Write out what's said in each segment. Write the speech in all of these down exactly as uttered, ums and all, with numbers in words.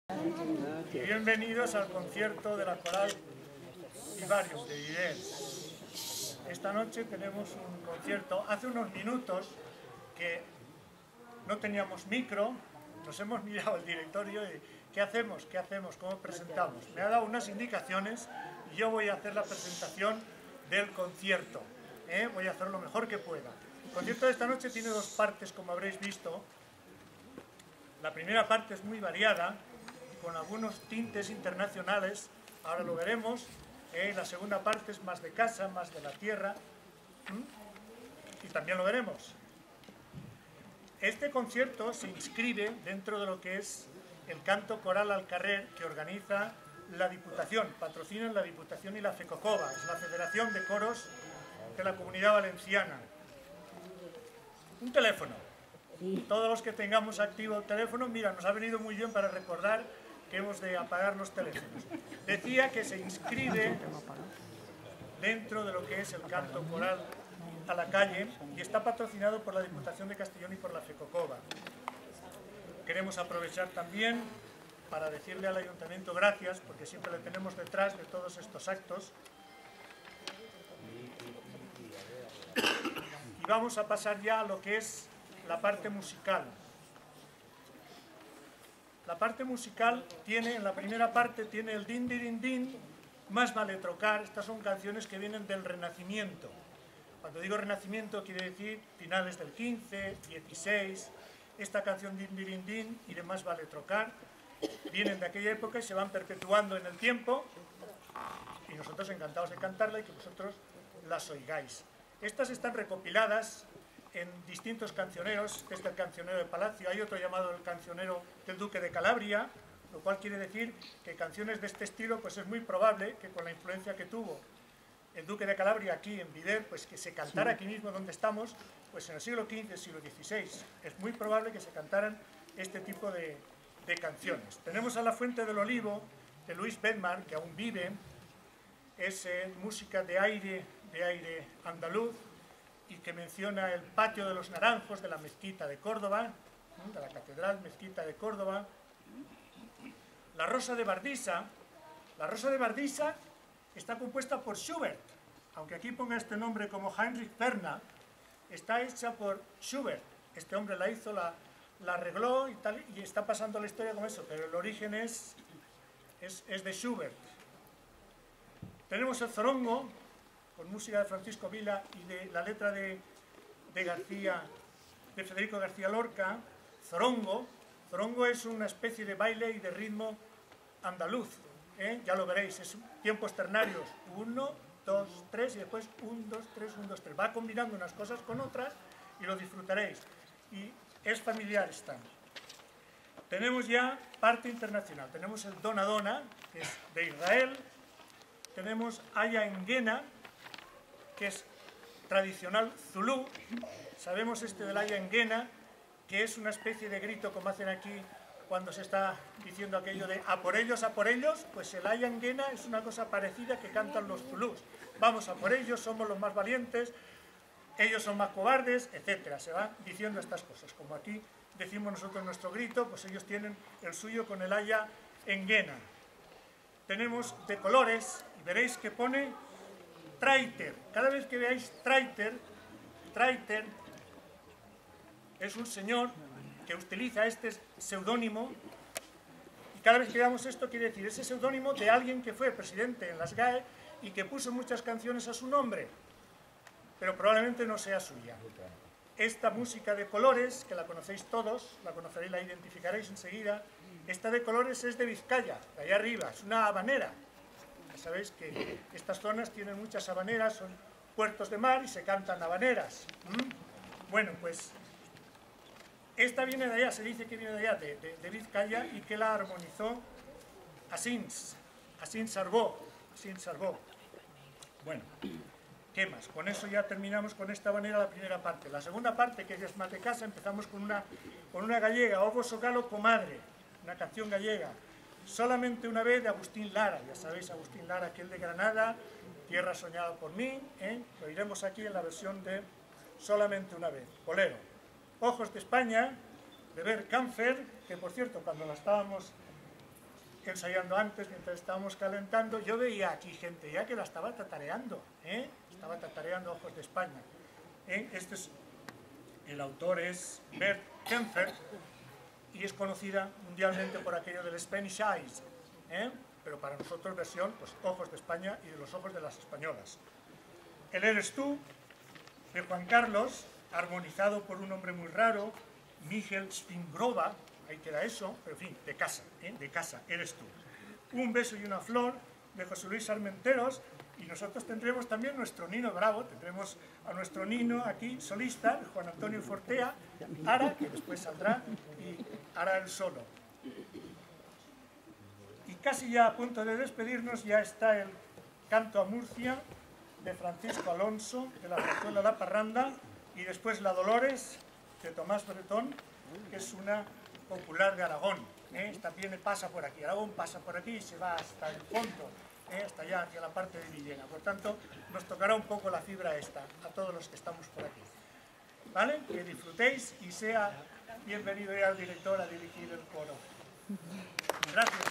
Y bienvenidos al concierto de la coral Vivarium de Viver. Esta noche tenemos un concierto. Hace unos minutos que no teníamos micro, nos hemos mirado al directorio y ¿qué hacemos? ¿Qué hacemos? ¿Cómo presentamos? Me ha dado unas indicaciones y yo voy a hacer la presentación del concierto. ¿eh? Voy a hacer lo mejor que pueda. El concierto de esta noche tiene dos partes, como habréis visto. La primera parte es muy variada, con algunos tintes internacionales, ahora lo veremos. Eh, la segunda parte es más de casa, más de la tierra, ¿Mm? y también lo veremos. Este concierto se inscribe dentro de lo que es el canto coral al carrer que organiza la Diputación, patrocinan la Diputación y la FECOCOVA, es la Federación de Coros de la Comunidad Valenciana. Un teléfono. Todos los que tengamos activo el teléfono, mira, nos ha venido muy bien para recordar que hemos de apagar los teléfonos. Decía que se inscribe dentro de lo que es el canto coral a la calle y está patrocinado por la Diputación de Castellón y por la FECOCOVA. Queremos aprovechar también para decirle al Ayuntamiento gracias, porque siempre le tenemos detrás de todos estos actos. Y vamos a pasar ya a lo que es la parte musical. La parte musical tiene, en la primera parte, tiene el din, din, din, Más vale trocar. Estas son canciones que vienen del Renacimiento. Cuando digo Renacimiento, quiere decir finales del quince, dieciséis. Esta canción din, din, din y de Más vale trocar vienen de aquella época y se van perpetuando en el tiempo. Y nosotros encantados de cantarla y que vosotros las oigáis. Estas están recopiladas en distintos cancioneros. Este es el cancionero de Palacio, hay otro llamado el cancionero del Duque de Calabria, lo cual quiere decir que canciones de este estilo, pues es muy probable que con la influencia que tuvo el Duque de Calabria aquí en Viver, pues que se cantara aquí mismo donde estamos, pues en el siglo quince, siglo dieciséis, es muy probable que se cantaran este tipo de, de canciones. Tenemos a La Fuente del Olivo, de Luis Bedmar, que aún vive, es eh, música de aire, de aire andaluz, y que menciona el patio de los naranjos de la mezquita de Córdoba, de la catedral mezquita de Córdoba. La Rosa de Bardisa, la Rosa de Bardisa está compuesta por Schubert, aunque aquí ponga este nombre como Heinrich Werner, está hecha por Schubert. Este hombre la hizo, la, la arregló y tal, y está pasando la historia como eso, pero el origen es, es, es de Schubert. Tenemos el Zorongo, con música de Francisco Vila y de la letra de, de García, de Federico García Lorca. Zorongo. Zorongo es una especie de baile y de ritmo andaluz, ¿eh? Ya lo veréis, es tiempos ternarios, uno, dos, tres, y después un, dos, tres, un, dos, tres. Va combinando unas cosas con otras y lo disfrutaréis. Y es familiar esta. Tenemos ya parte internacional, tenemos el Dona Dona, que es de Israel. Tenemos Aya Enguena, que es tradicional zulú. Sabemos este del Aya Enguena, que es una especie de grito como hacen aquí cuando se está diciendo aquello de a por ellos, a por ellos. Pues el Aya Enguena es una cosa parecida que cantan los zulús. Vamos a por ellos, somos los más valientes, ellos son más cobardes, etcétera. Se van diciendo estas cosas. Como aquí decimos nosotros nuestro grito, pues ellos tienen el suyo con el Aya Enguena. Tenemos de colores, y veréis que pone Traiter. Cada vez que veáis Traiter, Traiter es un señor que utiliza este seudónimo, y cada vez que veamos esto quiere decir ese seudónimo de alguien que fue presidente en las G A E y que puso muchas canciones a su nombre, pero probablemente no sea suya. Esta música de colores, que la conocéis todos, la conoceréis, la identificaréis enseguida, esta de colores es de Vizcaya, de allá arriba, es una habanera. Sabéis que estas zonas tienen muchas habaneras, son puertos de mar y se cantan habaneras. ¿Mm? Bueno, pues esta viene de allá, se dice que viene de allá, de, de, de Vizcaya, y que la armonizó Asins, Asins Sarbó, Asins Sarbó. Bueno, ¿qué más? Con eso ya terminamos con esta habanera la primera parte. La segunda parte, que es más de casa, empezamos con una, con una gallega, Ovo Socalo Comadre, una canción gallega. Solamente una vez, de Agustín Lara. Ya sabéis, Agustín Lara, aquel de Granada, Tierra soñada por mí, ¿eh? Lo oiremos aquí en la versión de Solamente una vez. Bolero. Ojos de España, de Bert Kaempfer, que por cierto, cuando la estábamos ensayando antes, mientras estábamos calentando, yo veía aquí gente ya que la estaba tatareando, ¿eh? Estaba tatareando Ojos de España. ¿eh? Este es, el autor es Bert Kaempfer y es conocida mundialmente por aquello del Spanish Eyes, ¿eh? pero para nosotros versión, pues, Ojos de España y de los ojos de las españolas. El Eres tú, de Juan Carlos, armonizado por un hombre muy raro, Miguel Spingrova, ahí queda eso, pero en fin, de casa, ¿eh? de casa, Eres tú. Un beso y una flor, de José Luis Armenteros, y nosotros tendremos también nuestro Nino Bravo, tendremos a nuestro Nino aquí, solista, Juan Antonio Fortea, Ara, que después saldrá, y hará el solo. Y casi ya a punto de despedirnos ya está el Canto a Murcia, de Francisco Alonso, de la Zarzuela La Parranda, y después La Dolores, de Tomás Bretón, que es una popular de Aragón. ¿eh? También pasa por aquí, Aragón pasa por aquí y se va hasta el fondo, ¿eh? hasta allá, hacia la parte de Villena. Por tanto, nos tocará un poco la fibra esta, a todos los que estamos por aquí. ¿Vale? Que disfrutéis y sea bienvenido ya el director a dirigir el coro. Gracias.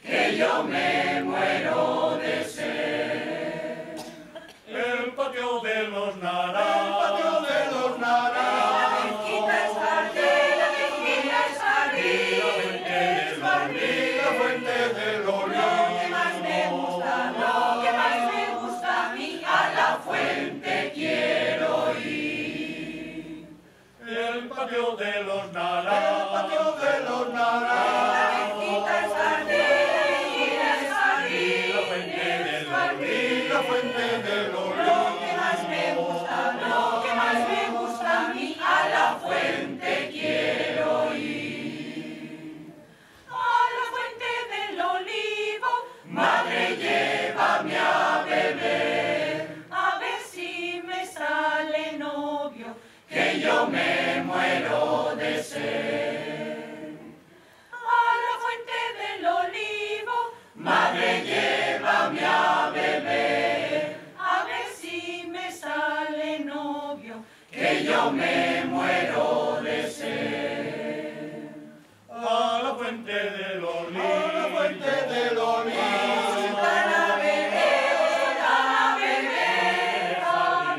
que yo me muero de sed. El patio de los naranjos, El patio de los naranjos, La mezquita es jardín, la mezquita es jardín, la fuente del jardín, la fuente del olivo. Lo que más me gusta, lo que más me gusta a mí, a la fuente quiero ir. el patio de los El naranjos, patio de los naranjos, La mezquita es jardín, la mezquita es jardín, la fuente del y la fuente del Lo olivo. que más me gusta, lo que más me gusta a mí, a la fuente quiero ir. A la fuente del olivo, madre, llévame a beber, a ver si me sale novio, que yo me muero de sed. A la fuente del olivo, madre, llévame a beber, a ver si me sale novio, que yo me muero de sed. a la fuente del olivo, A la fuente del olivo. Sultan a beber, sultan a beber, a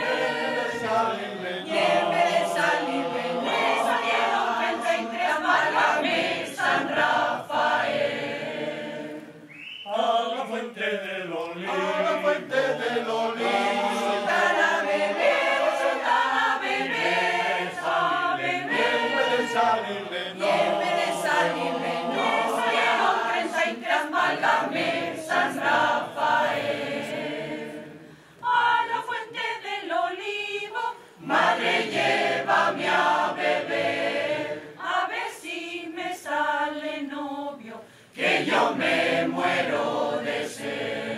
beber. Y en vez de salir Belén, salieron treinta y tres Málames, San Rafael. a la fuente del A la olivo, fuente del olivo. Sultan a beber, sultan a beber, a En beber. vez de salirle Y en vez de salir Belén, salieron treinta y tres Málames, San Rafael. A la fuente del olivo, madre, llévame a beber, a ver si me sale novio, que yo me muero de sed.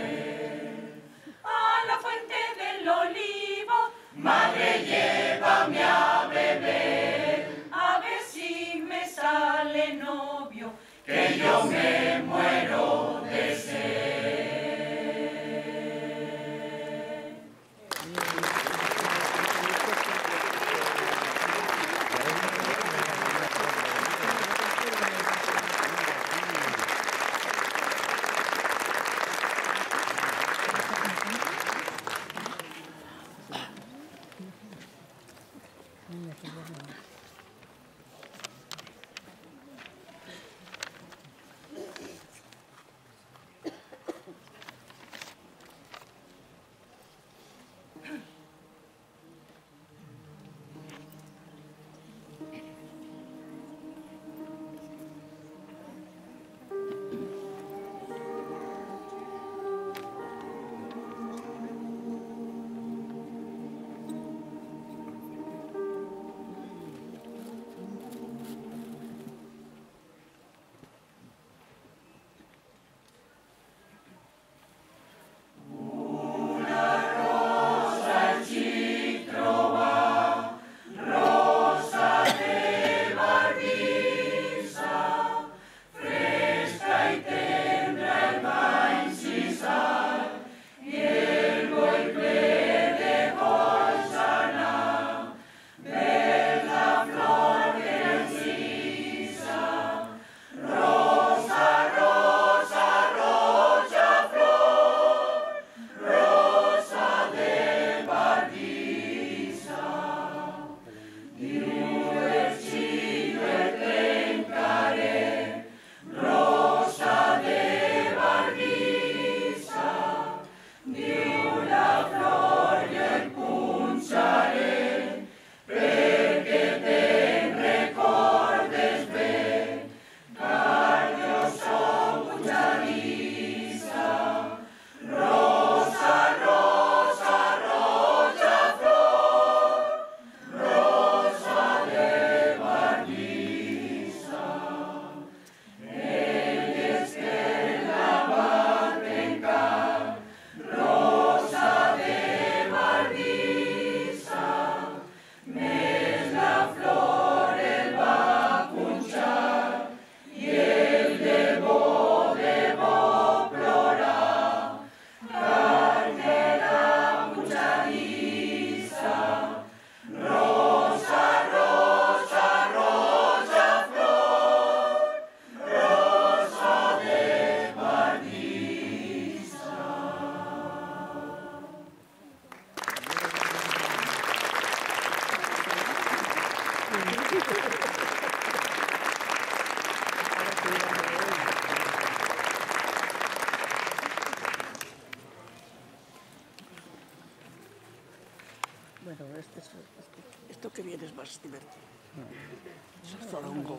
este, este. Esto que viene es más divertido. Es el zorongo.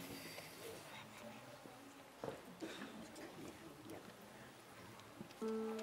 Toma.